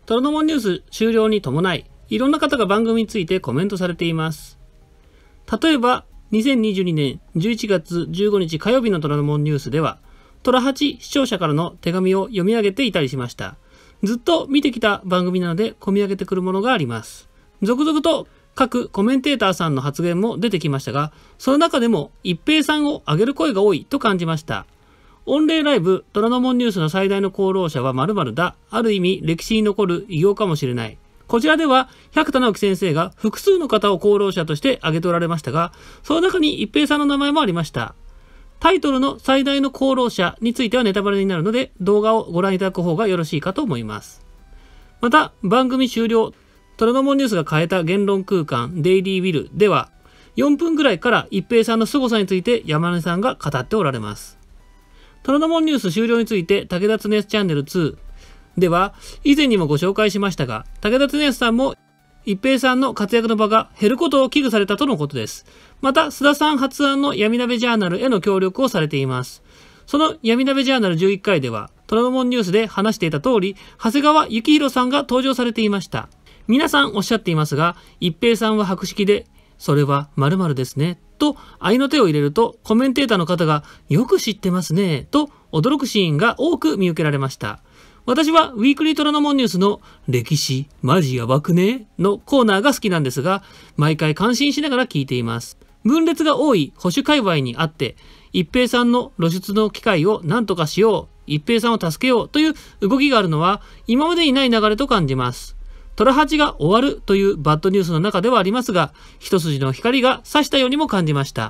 虎ノ門ニュース終了に伴い、いろんな方が番組についてコメントされています。例えば、2022年11月15日火曜日の虎ノ門ニュースでは、虎8視聴者からの手紙を読み上げていたりしました。ずっと見てきた番組なので、込み上げてくるものがあります。続々と各コメンテーターさんの発言も出てきましたが、その中でも一平さんを挙げる声が多いと感じました。御礼ライブ虎ノ門ニュースの最大の功労者は〇〇だ。ある意味歴史に残る偉業かもしれない。こちらでは百田直樹先生が複数の方を功労者として挙げておられましたが、その中に一平さんの名前もありました。タイトルの最大の功労者についてはネタバレになるので、動画をご覧いただく方がよろしいかと思います。また、番組終了、虎ノ門ニュースが変えた言論空間デイリービルでは、4分ぐらいから一平さんの凄さについて山根さんが語っておられます。虎ノ門ニュース終了について武田恒康チャンネル2では以前にもご紹介しましたが、武田恒康さんも一平さんの活躍の場が減ることを危惧されたとのことです。また須田さん発案の闇鍋ジャーナルへの協力をされています。その闇鍋ジャーナル11回では虎ノ門ニュースで話していた通り、長谷川幸宏さんが登場されていました。皆さんおっしゃっていますが、一平さんは博識で、それは〇〇ですねと合いの手を入れると、コメンテーターの方がよく知ってますねと驚くシーンが多く見受けられました。私はウィークリー虎ノ門ニュースの歴史マジやばくねのコーナーが好きなんですが、毎回感心しながら聞いています。分裂が多い保守界隈にあって、一平さんの露出の機会を何とかしよう、一平さんを助けようという動きがあるのは今までにない流れと感じます。虎八が終わるというバッドニュースの中ではありますが、一筋の光が差したようにも感じました。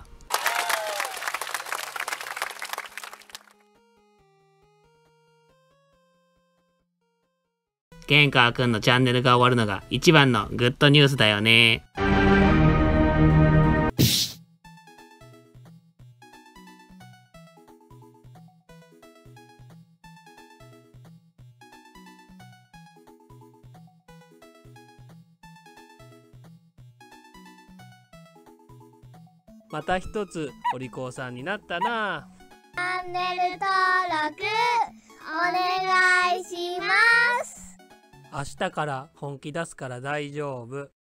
ケンカーくんのチャンネルが終わるのが一番のグッドニュースだよね。また一つお利口さんになったな。 チャンネル登録お願いします。 明日から本気出すから大丈夫。